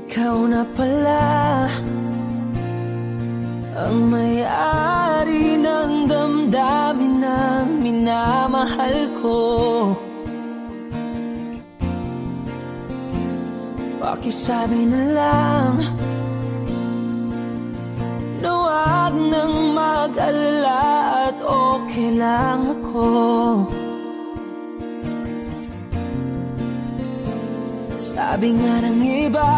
Ikaw na pala ang may-ari ng damdamin ng minamahal ko. Pakisabi na lang na huwag nang mag-alala at okay lang ako. Sabi nga ng iba,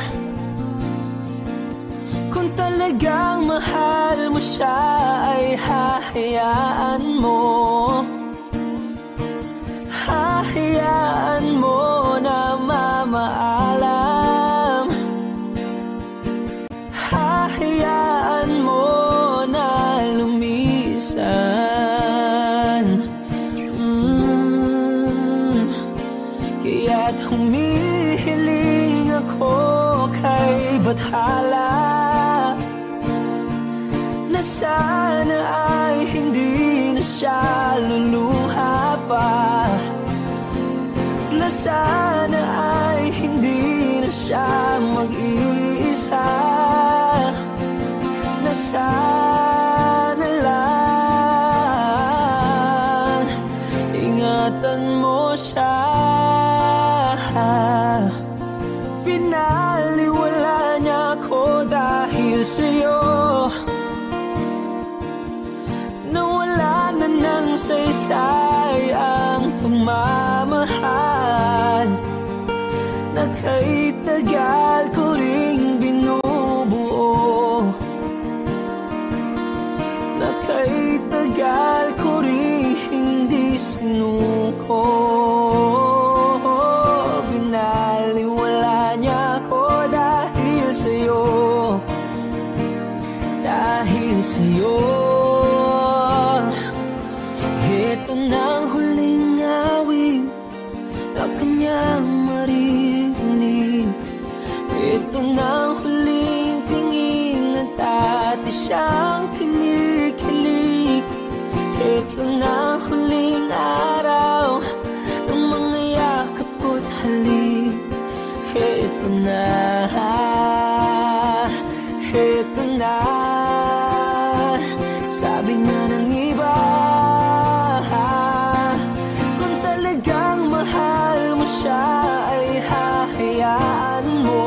kung talagang mahal mo siya ay hahayaan mo. Hahayaan mo na mamaalam. Hahayaan mo na lumisan. Kaya't humihiling ako kay Bathala na sana ay hindi na siya luluha pa, na sana ay hindi na siya mag-iisa, na sana lang ingatan mo siya. Pinaliwala niya ako dahil sa'yo, nawala na ng saysay ang pagmamahal na kahit tagal ko ring binubuo, na kahit tagal ko ring hindi sinuko. Binaliwala niya ako dahil sa'yo, dahil sa'yo. Ito na ang huling awit na kanyang marinig. Ito na ang huling tingin at dati siyang kinikilig. Ito na ang huling araw ng mga yakap ko't halik. Ito na, ito na. Sabi nga ng iba, kung talagang mahal mo siya ay hahayaan mo.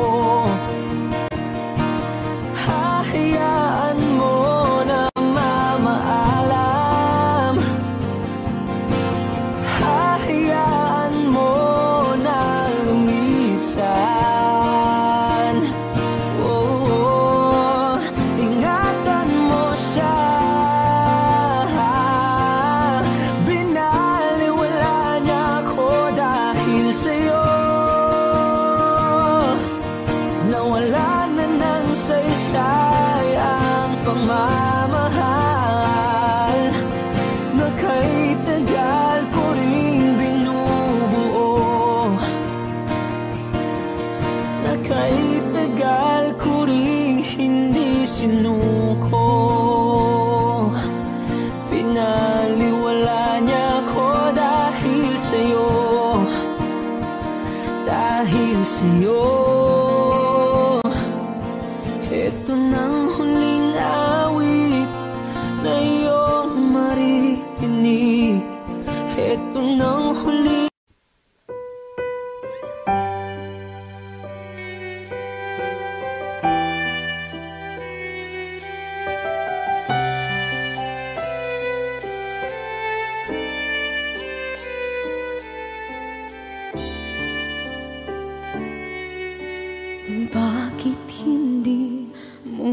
Hahayaan mo na mamaalam. Hahayaan mo na lumisan. Oh, ingatan mo siya. Binaliwala niya ako dahil sa'yo, nawala na ng saysay ang pagmamahal na kahit tagal ko ring binubuo, na kahit tagal ko ring hindi sinuko. Pinaliwala niya ako dahil sa'yo, dahil sa'yo. Ito nang huling awit na iyong marinig. Ito nang huling bakit hindi mo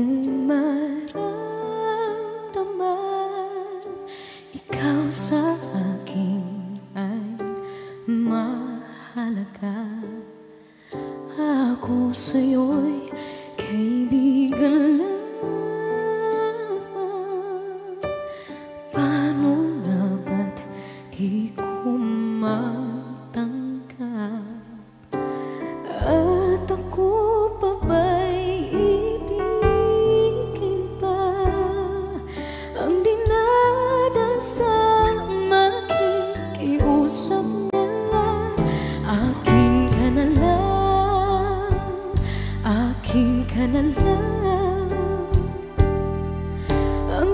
maramdaman? Ikaw sa akin ay ang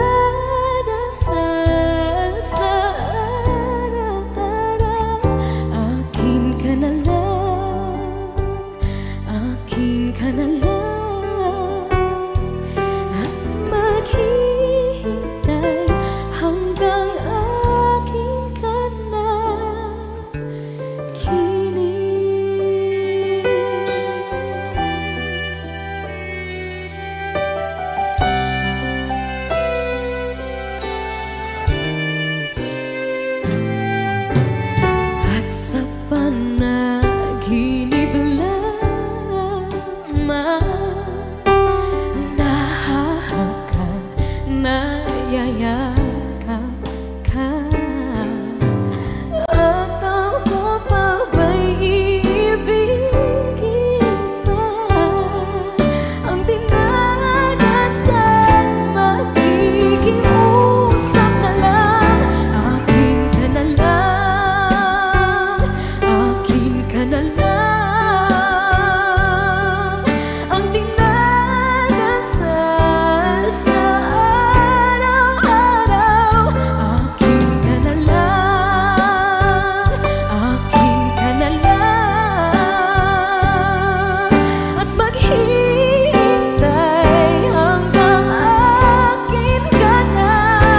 dinadasal sa araw-araw. Akin ka na lang, akin ka na lang, at maghihintay hanggang akin ka na kilig. At sa panaginip lamang nahahagkan, nayayakap ka, at ako pa ba'y iibigin pa? Ang dinadasal, makikiusap na lang. Akin ka na lang, akin ka na lang, ang dinadasal sa araw-araw. Akin ka na lang, akin ka na lang, at maghihintay hanggang akin ka na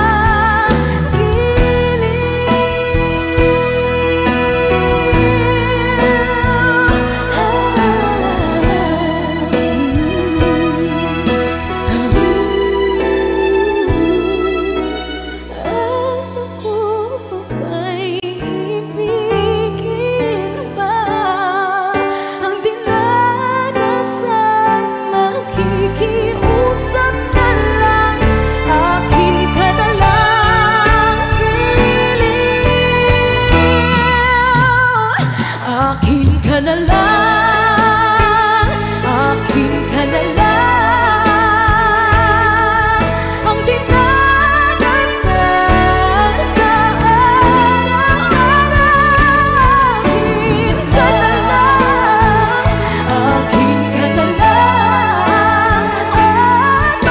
Ako pa ba'y ibigin pa? Ang dinadasal, makikiusap na lang. Akin ka na lang, kilig. Akin ka na lang, akin ka na lang, ang dinadasal sa araw-araw. Akin ka na lang, akin ka na lang, at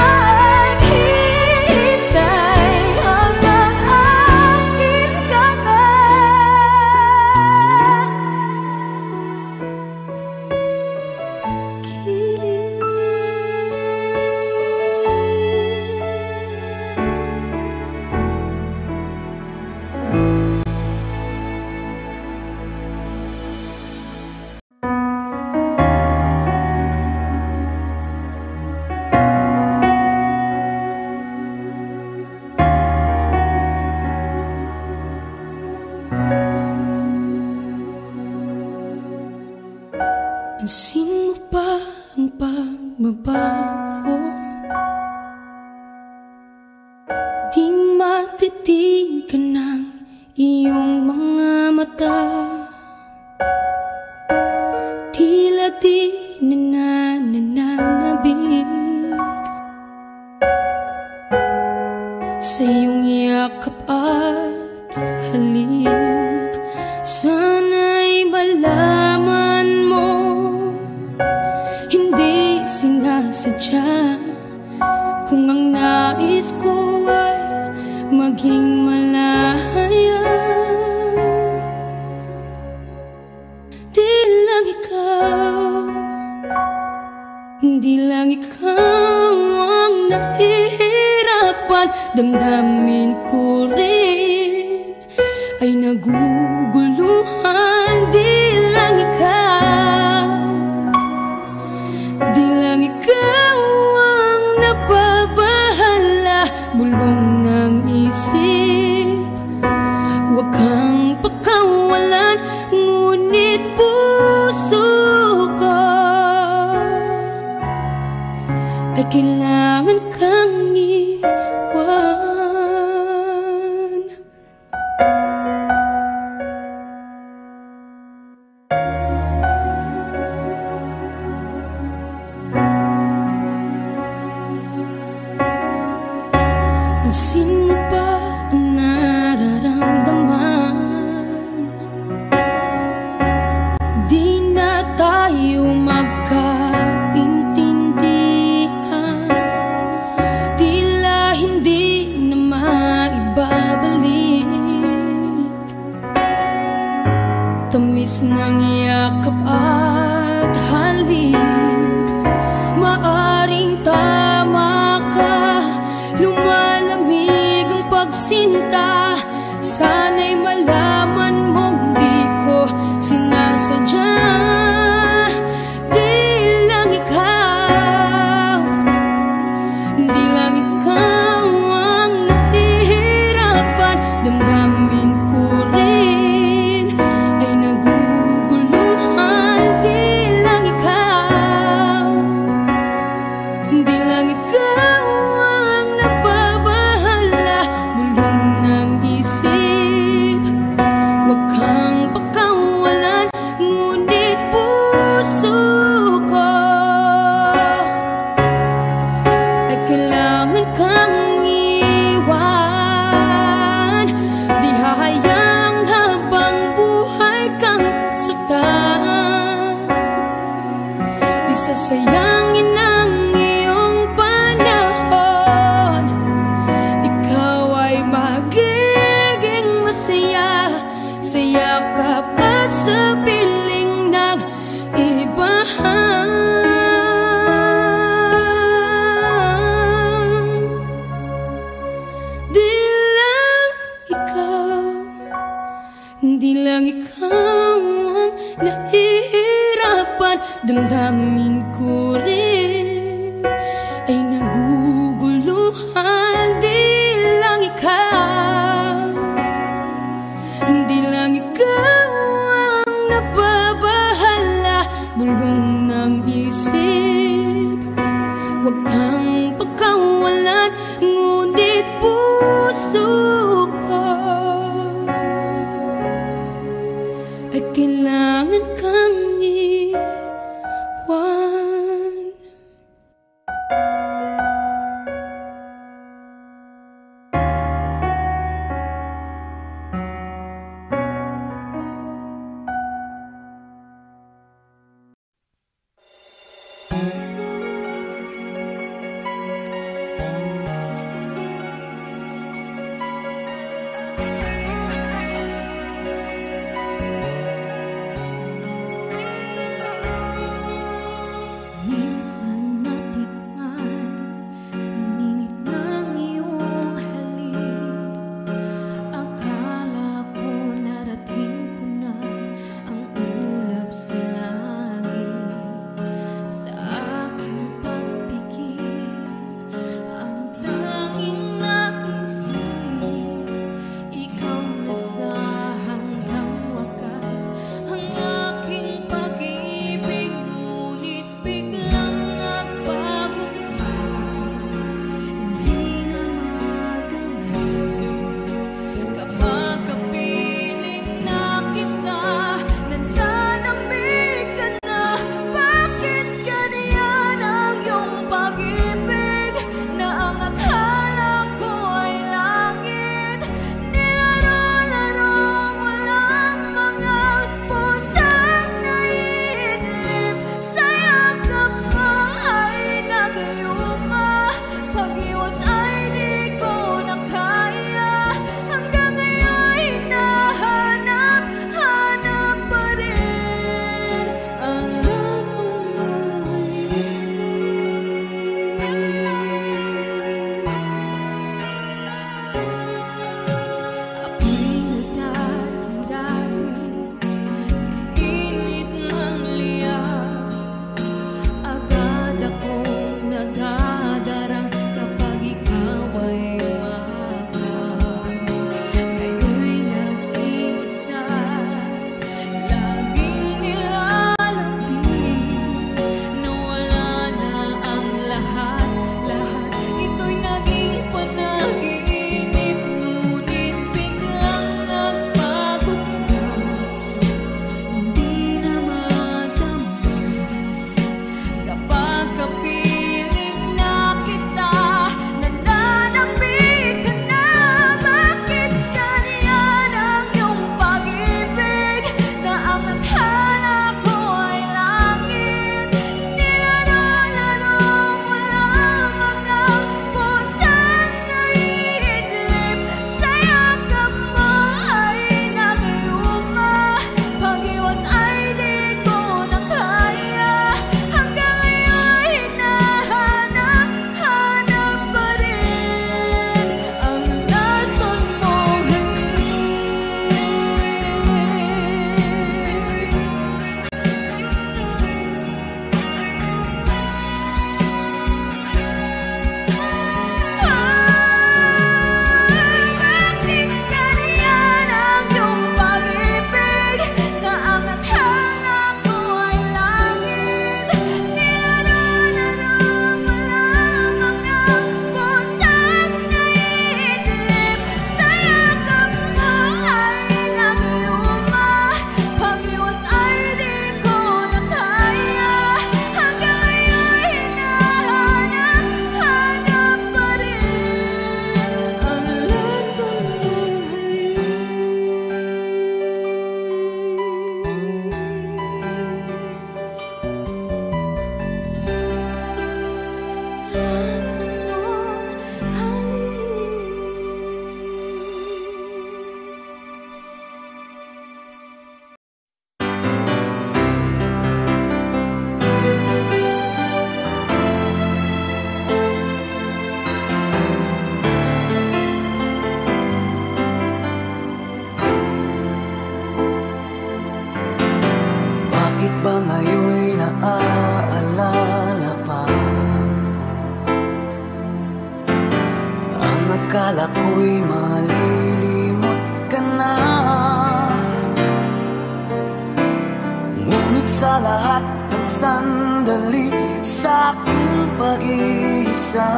maghihintay hanggang akin ka na Pansin mo ba ang pagbabago? Di matitigan ng iyong mga mata, tila di nananabig sa iyong yakap at halik. Sana'y malaman mo, hindi sinasadya, kung ang nais ko ay maging malaya. Di lang ikaw, di lang ikaw ang nahihirapan. Damdamin ko rin ay naguguluhan. Di lang ikaw, di lang ikaw ang nababahala. Bulong ng isip, huwag kang pakawalan, ngunit puso ko ay kailangan kang iwan. Pansin mo ba ang nararamdaman? Di na tayo magkaintindi. Bilis ng yakap at halik, maaring tama ka. Lumalamig ang pagsinta, sana'y malaman mong di ko sinasadya. Di lang ikaw ang nahihirapan. Damdamin ko rin ay naguguluhan. Di lang ikaw ang nababahala. Bulong ng isip, wag kang pakawalan. Ngunit puso ko ay kailangan kang iwan. Di hahayang habang buhay kang saktan. Di sasayangin ang iyong panahon. Akala ko'y malilimot ka na, ngunit sa lahat ng sandali sa aking pag-iisa,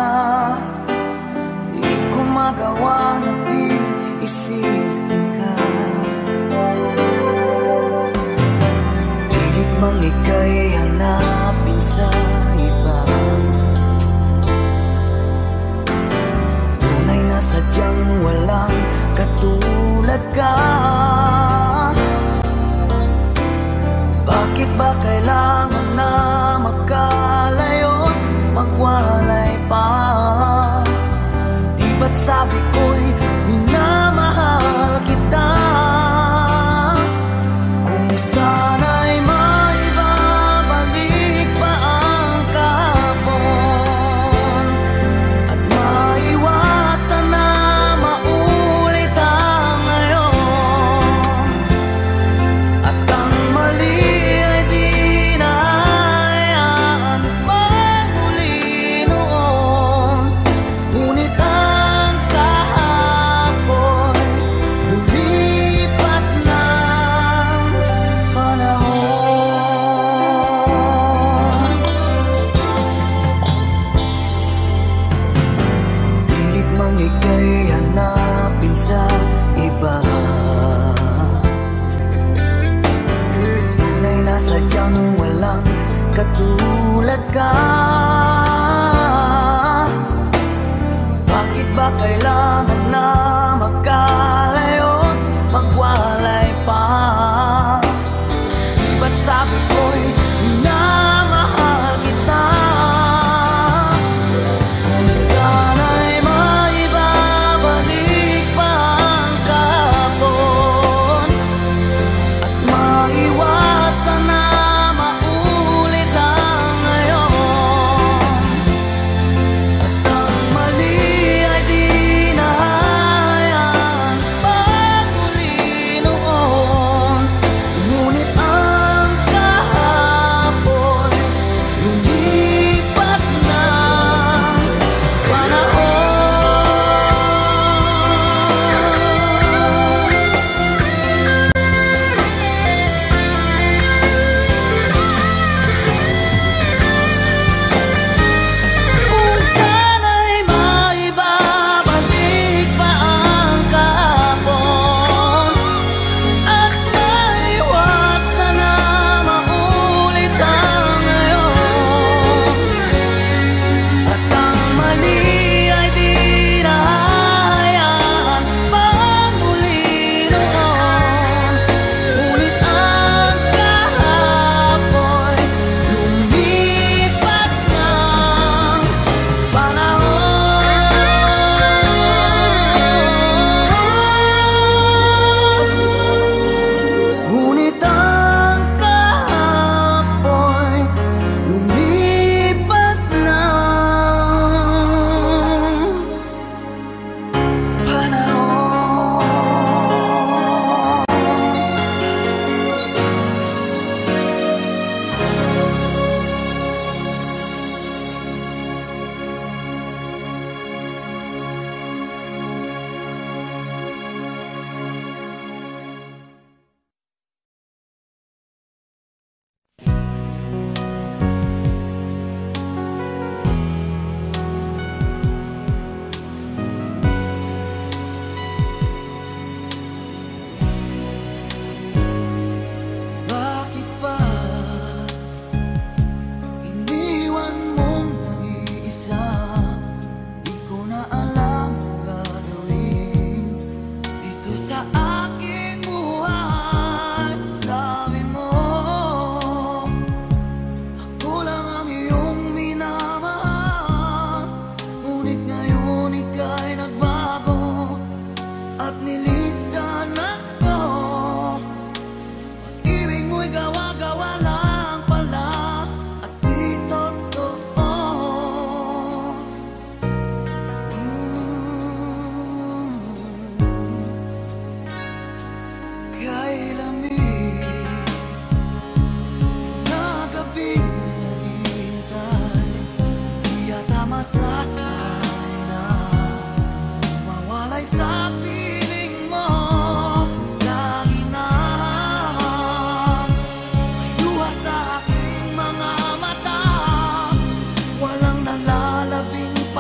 di ko magawa na di isipin ka. Pilit mang ika'y hanapin sa iba, tunay na sadyang walang katulad ka. Bakit ba kailangan na magkalayo't magwalay pa? Di ba't sabi ko'y minamahal kita? Kung sana'y maibabalik pa ang kahapon at maiwasan na maulit ang ngayon, at ang mali ay di na hayaan magmuli noon. Ngunit ang kahapon lumipas ng panahon. Pilit mang ika'y hanapin sa iba, tunay na sadyang walang katulad ka. Bakit ba kailangan na magkalayo't magwalay pa? Di ba't sabi ko'y minamahal kita? Kung sana'y maibabalik pa ang kahapon at maiwasan na maulit ang ngayon, at ang mali ay di na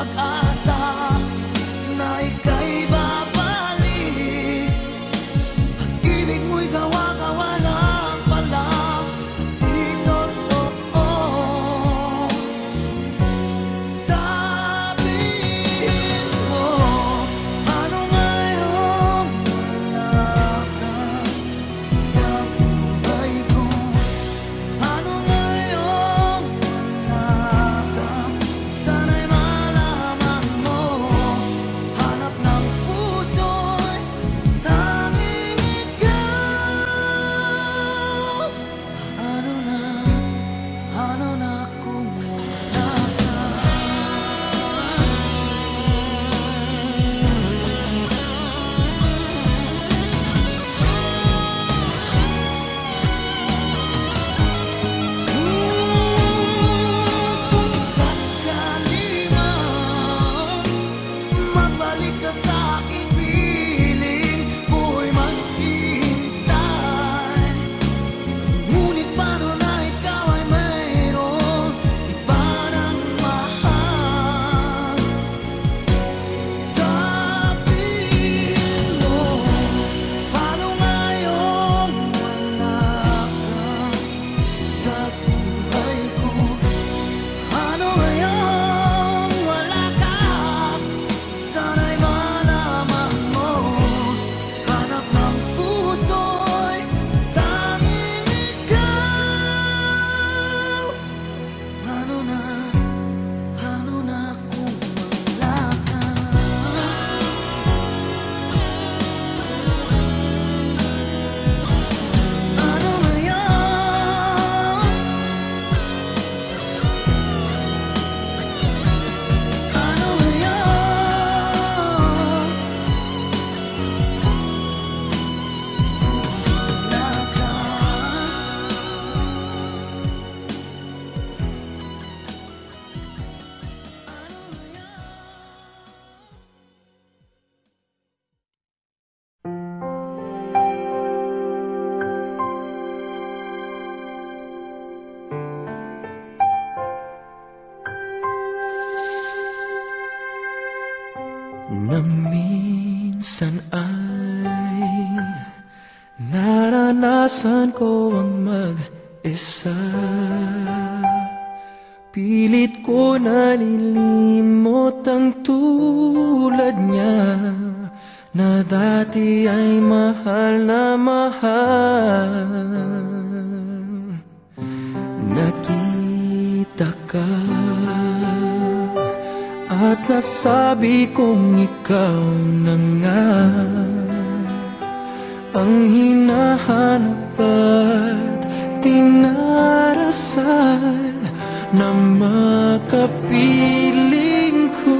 pag-asa na ika'y babalik. Ibig mo'y gawa-gawa lang pala, di totoo. Sabihin mo, ano ngayon wala ka sa buhay ko? Ano ngayon wala ka? Sana'y malaman mo, hanap ng puso'y tanging ikaw. Ano na kung wala ka? Kung sakali man magbalik ka sa aking piling, ko'y maghihintay. Ngunit paano na ikaw ay mayroong iba ng mahal? Sabihin mo, paano ngayon wala ka sa buhay ko? Ano ngayon wala ka? Sana'y malaman mo, hanap ng puso'y tanging ikaw. Ano na kung wala ka? Ano ngayon? Ano ngayon? Wala ka. Na minsan ay naranasan ko ang mag-isa. Pilit ko nalilimot ang tulad niya, na dati ay mahal na mahal. Nakita ka at nasabi kong ikaw na nga ang hinahanap at tinarasal na makapiling ko.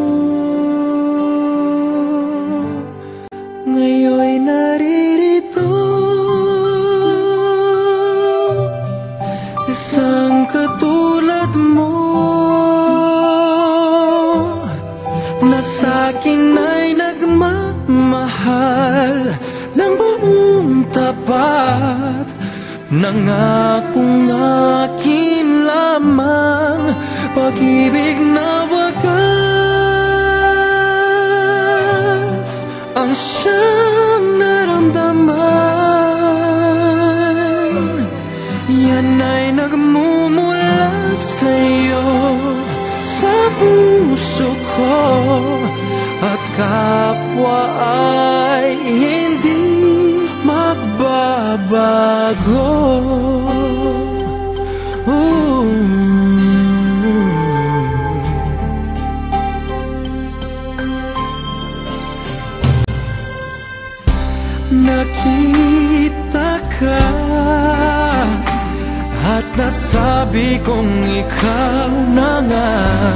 Ngayon'y naririto, isang katulad mo, na sa'kin ay nagmamahal ng buong tapat. Nangakong akin lamang pag-ibig na wagas ang siyang naramdaman. Yan ay nagmumula sa'yo, sa puso ko, at kapwa ay hindi magbabago. Nakita ka at nasabi kong ikaw na nga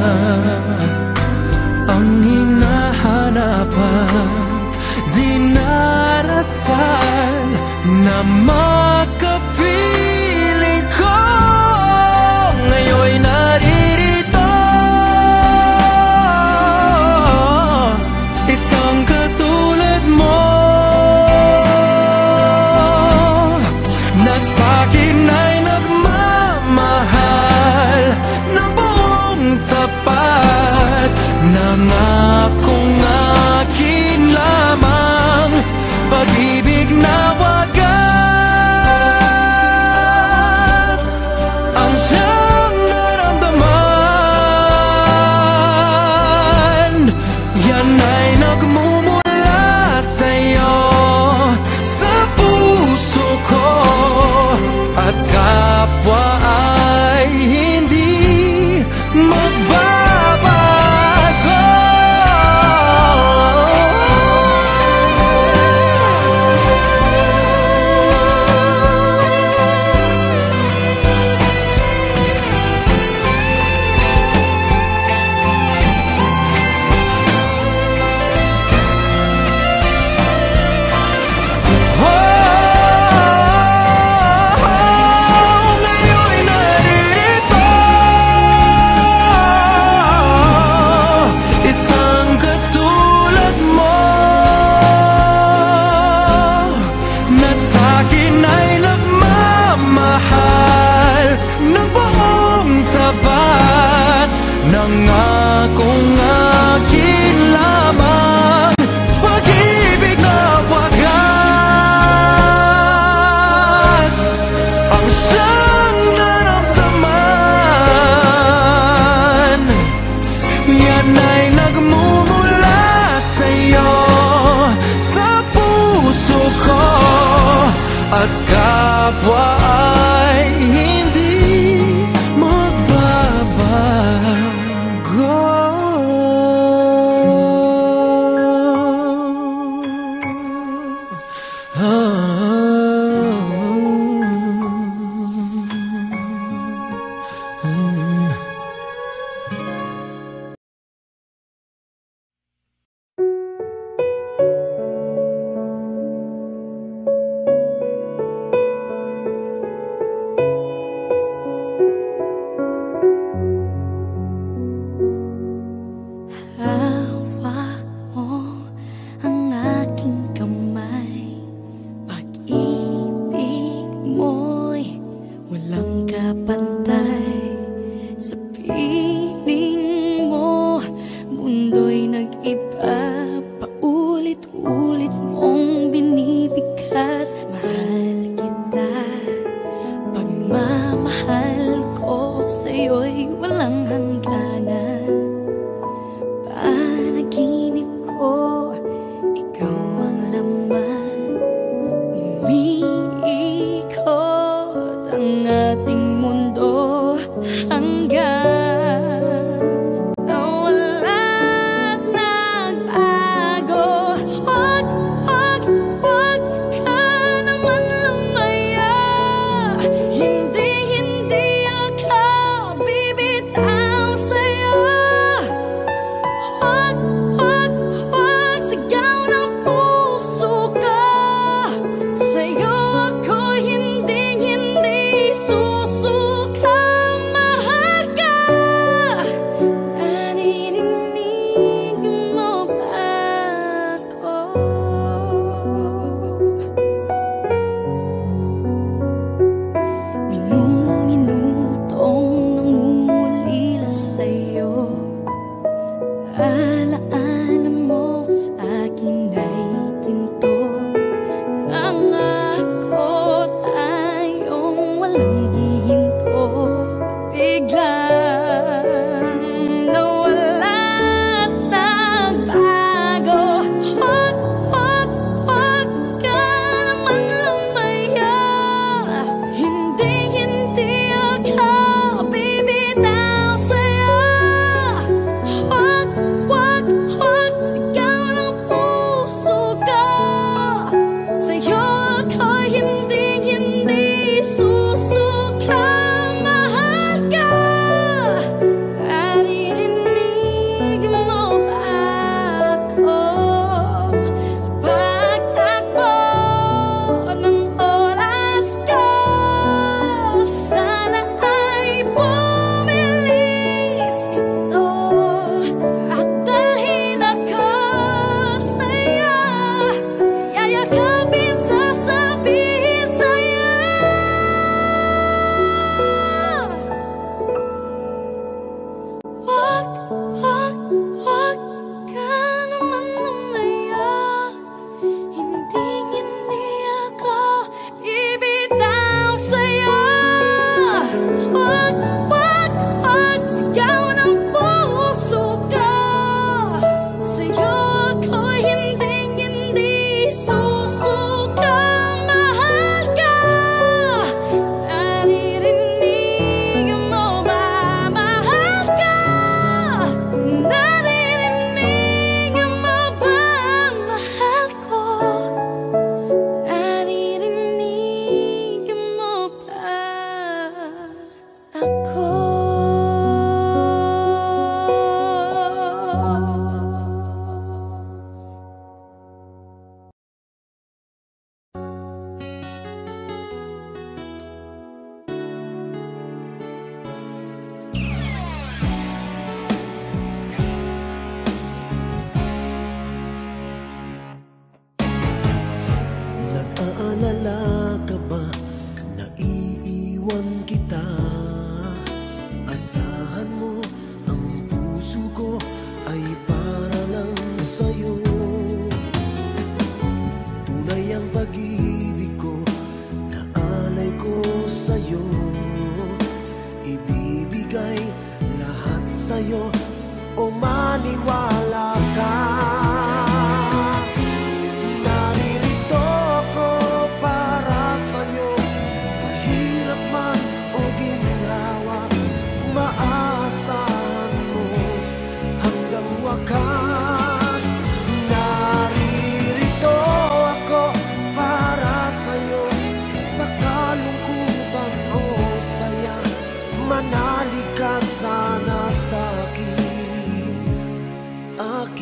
ang hinahanap at dinarasal na makapiling ko. Ngayon'y naririto, isang katulad mo, na sa'kin ay nagmamahal ng buong tapat. ay nagmumula sa'yo, sa puso ko, at kapwa ay hindi magbabago. Asahan mo, ang puso ko ay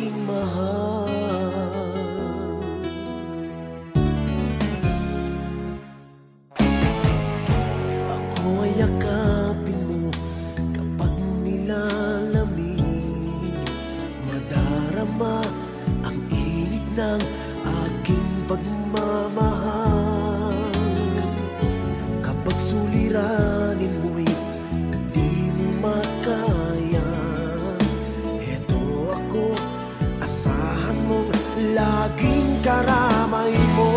aking mahal. Ako ay yakapin mo kapag nilalamig, madarama ang init ng aking pagmamahal. Kapag suliranin mo'y di mo makaya, eto ako, asahan mong laging karamay mo.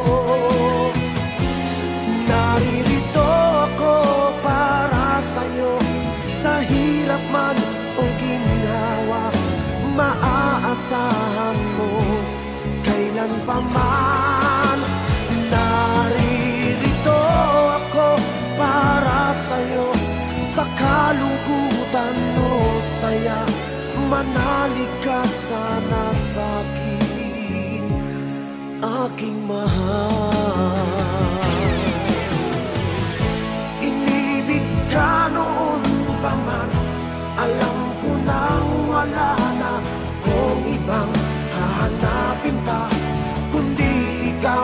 Naririto ako para sa'yo, sa hirap man o ginhawa, maaasahan mo kailan pa man. Naririto ako para sa'yo, sa kalungkutan o saya, manalig ka sana sa'kin, aking mahal. Inibig ka noon pa man, alam ko nang wala na kung ibang hahanapin pa, kundi ikaw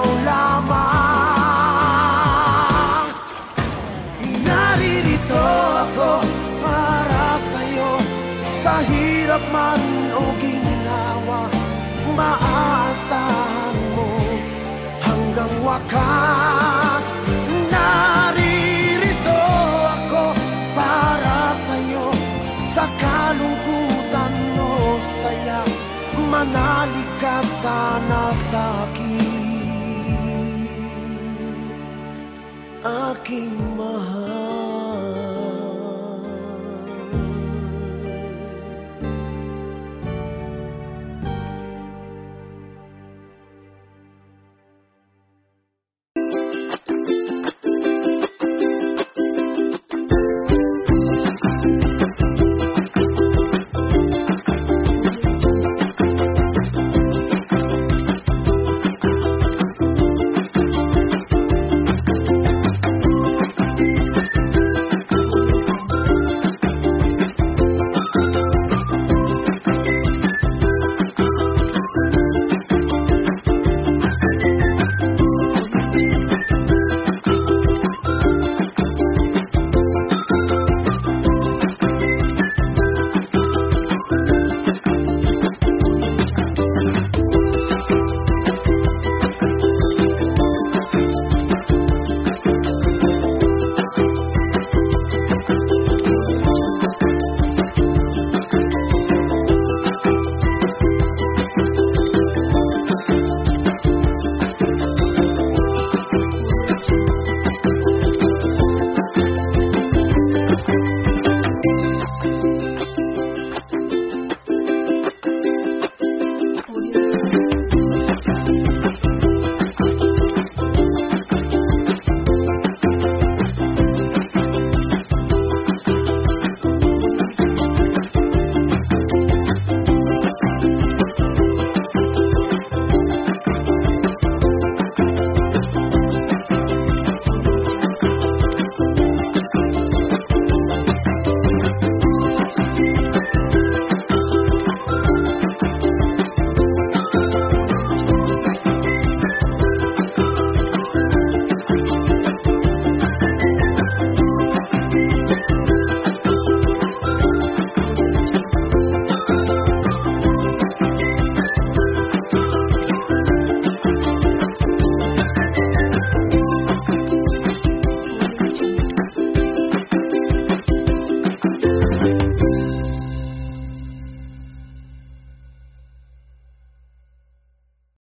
lamang. Naririto ako para sa'yo, sa hirap man o ginhawa, maaasahan mo hanggang wakas. Naririto ako para sa'yo, sa kalungkutan o saya, manalig ka sana sa'kin, aking mahal.